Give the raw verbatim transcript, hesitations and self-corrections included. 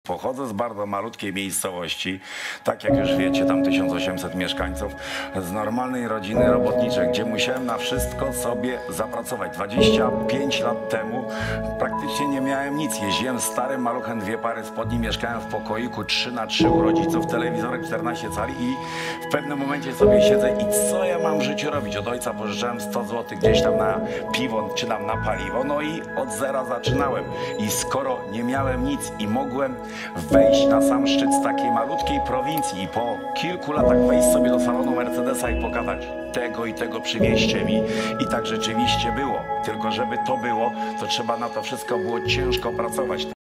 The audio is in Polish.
Pochodzę z bardzo malutkiej miejscowości, tak jak już wiecie, tam tysiąc osiemset mieszkańców, z normalnej rodziny robotniczej, gdzie musiałem na wszystko sobie zapracować. dwadzieścia pięć lat temu praktycznie nie miałem nic. Jeździłem starym maluchem, dwie pary spodni, mieszkałem w pokoiku trzy na trzy u rodziców, telewizorek czternaście cali i w pewnym momencie sobie siedzę i co ja mam w życiu robić? Od ojca pożyczałem sto złotych gdzieś tam na piwo, czy tam na paliwo, no i od zera zaczynałem. I skoro nie miałem nic i mogłem wejść na sam szczyt z takiej malutkiej prowincji i po kilku latach wejść sobie do salonu Mercedesa i pokazać tego i tego przywieźcie mi. I tak rzeczywiście było. Tylko żeby to było, to trzeba na to wszystko było ciężko pracować.